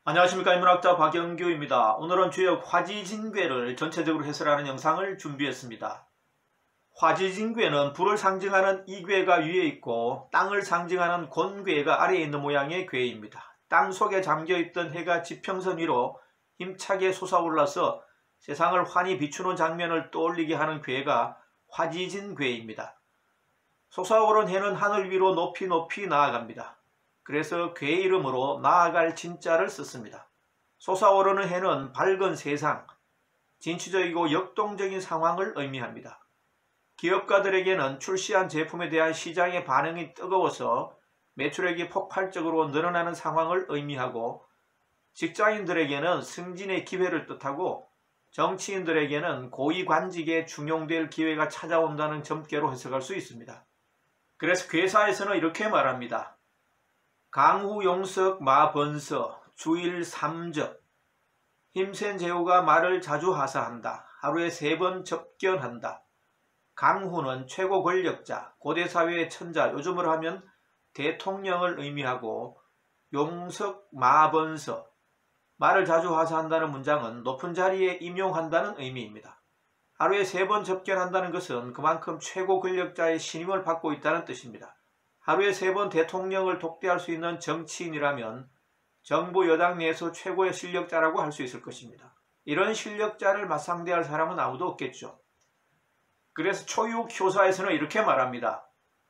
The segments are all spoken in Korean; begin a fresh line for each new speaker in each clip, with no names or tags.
안녕하십니까, 인문학자 박영규입니다. 오늘은 주역 화지진괴를 전체적으로 해설하는 영상을 준비했습니다. 화지진괴는 불을 상징하는 이괴가 위에 있고 땅을 상징하는 곤괴가 아래에 있는 모양의 괴입니다. 땅 속에 잠겨있던 해가 지평선 위로 힘차게 솟아올라서 세상을 환히 비추는 장면을 떠올리게 하는 괴가 화지진괴입니다. 솟아오른 해는 하늘 위로 높이 높이 나아갑니다. 그래서 괴 이름으로 나아갈 진자를 썼습니다. 솟아오르는 해는 밝은 세상, 진취적이고 역동적인 상황을 의미합니다. 기업가들에게는 출시한 제품에 대한 시장의 반응이 뜨거워서 매출액이 폭발적으로 늘어나는 상황을 의미하고, 직장인들에게는 승진의 기회를 뜻하고, 정치인들에게는 고위관직에 중용될 기회가 찾아온다는 점괘로 해석할 수 있습니다. 그래서 괴사에서는 이렇게 말합니다. 강후 용석 마번서 주일 삼적 힘센 제후가 말을 자주 하사한다. 하루에 3번 접견한다. 강후는 최고 권력자, 고대사회의 천자, 요즘으로 하면 대통령을 의미하고, 용석 마번서 말을 자주 하사한다는 문장은 높은 자리에 임용한다는 의미입니다. 하루에 3번 접견한다는 것은 그만큼 최고 권력자의 신임을 받고 있다는 뜻입니다. 하루에 3번 대통령을 독대할 수 있는 정치인이라면 정부 여당 내에서 최고의 실력자라고 할 수 있을 것입니다. 이런 실력자를 맞상대할 사람은 아무도 없겠죠. 그래서 초육효사에서는 이렇게 말합니다.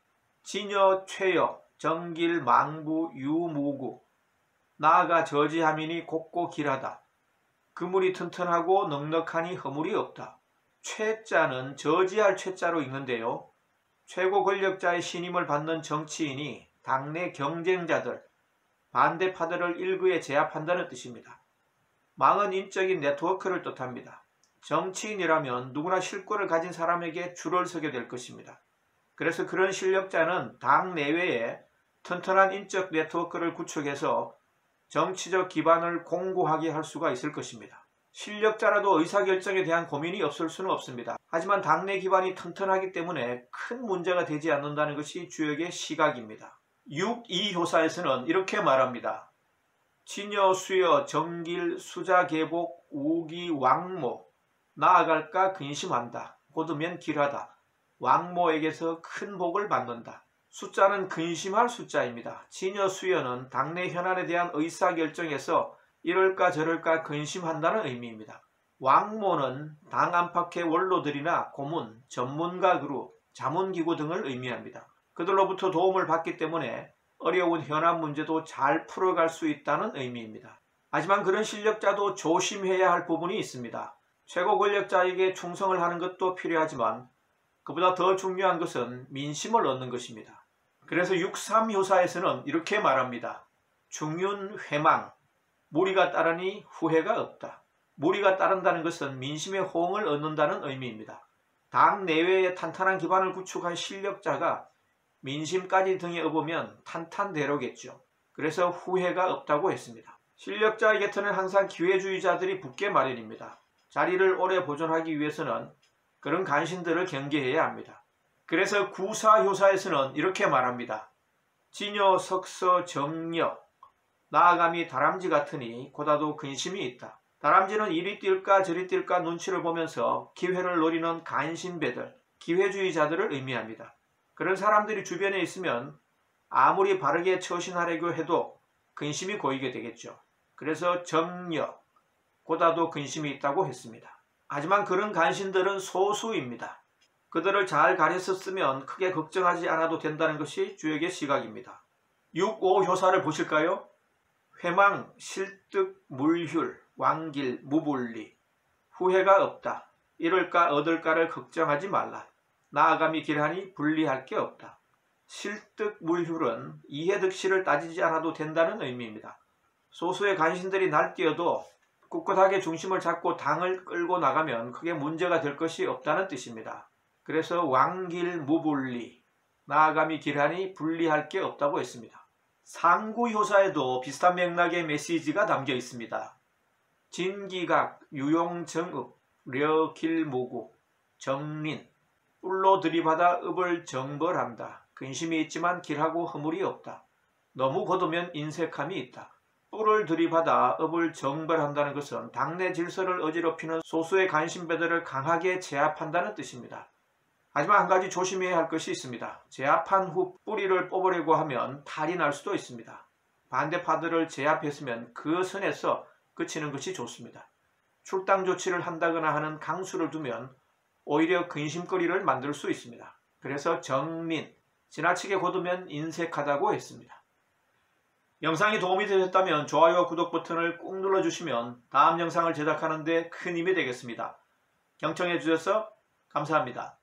진여 최여 정길 망부 유무구 나아가 저지함이니 곱고 길하다. 그물이 튼튼하고 넉넉하니 허물이 없다. 최자는 저지할 최자로 읽는데요. 최고 권력자의 신임을 받는 정치인이 당내 경쟁자들, 반대파들을 일구에 제압한다는 뜻입니다. 망은 인적인 네트워크를 뜻합니다. 정치인이라면 누구나 실권을 가진 사람에게 줄을 서게 될 것입니다. 그래서 그런 실력자는 당 내외에 튼튼한 인적 네트워크를 구축해서 정치적 기반을 공고하게 할 수가 있을 것입니다. 실력자라도 의사결정에 대한 고민이 없을 수는 없습니다. 하지만 당내 기반이 튼튼하기 때문에 큰 문제가 되지 않는다는 것이 주역의 시각입니다. 6.2효사에서는 이렇게 말합니다. 진여 수여 정길 수자계복 우기 왕모 나아갈까 근심한다. 곧으면 길하다. 왕모에게서 큰 복을 받는다. 숫자는 근심할 숫자입니다. 진여 수여는 당내 현안에 대한 의사결정에서 이럴까 저럴까 근심한다는 의미입니다. 왕모는 당 안팎의 원로들이나 고문, 전문가 그룹, 자문기구 등을 의미합니다. 그들로부터 도움을 받기 때문에 어려운 현안 문제도 잘 풀어갈 수 있다는 의미입니다. 하지만 그런 실력자도 조심해야 할 부분이 있습니다. 최고 권력자에게 충성을 하는 것도 필요하지만 그보다 더 중요한 것은 민심을 얻는 것입니다. 그래서 6.3효사에서는 이렇게 말합니다. 중윤회망 무리가 따르니 후회가 없다. 무리가 따른다는 것은 민심의 호응을 얻는다는 의미입니다. 당 내외에 탄탄한 기반을 구축한 실력자가 민심까지 등에 업으면 탄탄대로겠죠. 그래서 후회가 없다고 했습니다. 실력자의 곁에는 항상 기회주의자들이 붙게 마련입니다. 자리를 오래 보존하기 위해서는 그런 간신들을 경계해야 합니다. 그래서 9.4효사에서는 이렇게 말합니다. 진여 석서 정려 나아감이 다람쥐 같으니 고다도 근심이 있다. 다람쥐는 이리 뛸까 저리 뛸까 눈치를 보면서 기회를 노리는 간신배들, 기회주의자들을 의미합니다. 그런 사람들이 주변에 있으면 아무리 바르게 처신하려고 해도 근심이 고이게 되겠죠. 그래서 정려, 고다도 근심이 있다고 했습니다. 하지만 그런 간신들은 소수입니다. 그들을 잘 가려서 쓰면 크게 걱정하지 않아도 된다는 것이 주역의 시각입니다. 6.5효사를 보실까요? 회망, 실득, 물휼, 왕길, 무불리, 후회가 없다. 이럴까 얻을까를 걱정하지 말라. 나아감이 길하니 불리할 게 없다. 실득, 물휼은 이해득실을 따지지 않아도 된다는 의미입니다. 소수의 간신들이 날뛰어도 꿋꿋하게 중심을 잡고 당을 끌고 나가면 크게 문제가 될 것이 없다는 뜻입니다. 그래서 왕길, 무불리, 나아감이 길하니 불리할 게 없다고 했습니다. 상구효사에도 비슷한 맥락의 메시지가 담겨 있습니다. 진기각, 유용정읍, 려길무구, 정린, 뿔로 들이받아 읍을 정벌한다. 근심이 있지만 길하고 허물이 없다. 너무 거두면 인색함이 있다. 뿔을 들이받아 업을 정벌한다는 것은 당내 질서를 어지럽히는 소수의 간신배들을 강하게 제압한다는 뜻입니다. 하지만 한 가지 조심해야 할 것이 있습니다. 제압한 후 뿌리를 뽑으려고 하면 탈이 날 수도 있습니다. 반대파들을 제압했으면 그 선에서 그치는 것이 좋습니다. 출당 조치를 한다거나 하는 강수를 두면 오히려 근심거리를 만들 수 있습니다. 그래서 정민, 지나치게 거두면 인색하다고 했습니다. 영상이 도움이 되셨다면 좋아요와 구독 버튼을 꾹 눌러주시면 다음 영상을 제작하는 데 큰 힘이 되겠습니다. 경청해 주셔서 감사합니다.